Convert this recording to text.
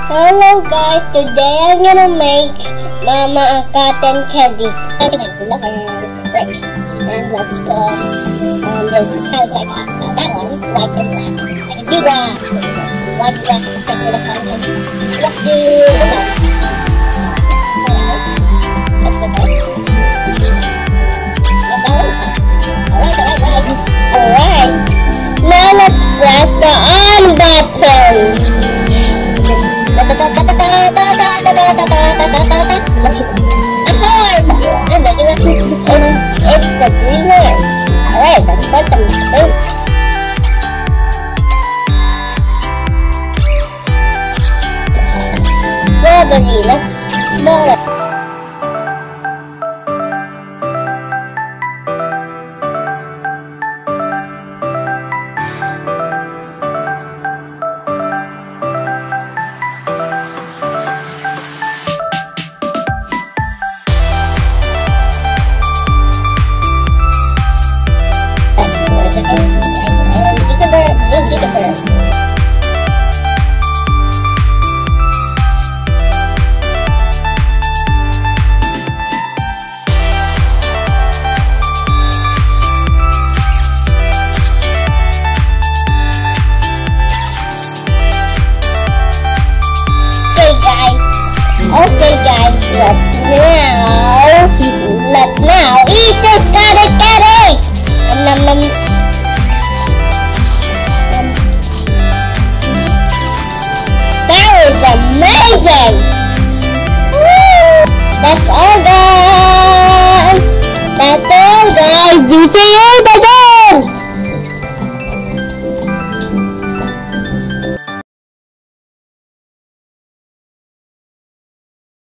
Hello guys, today I'm gonna make Mama a cotton candy. I'm gonna love her brick. And let's go. This is kind of like that one, white and black. Like a big one. White and black, except for the cotton. Let's do the one. Let's go. Alright. Now let's press the on button. I'm making a pizza and it's the green layer. Alright, let's put some fruit. Strawberry, let's smell it. Okay guys, let's now eat this cotton candy! Nom nom. That was amazing! Woo! That's all guys! You see you, bye-bye!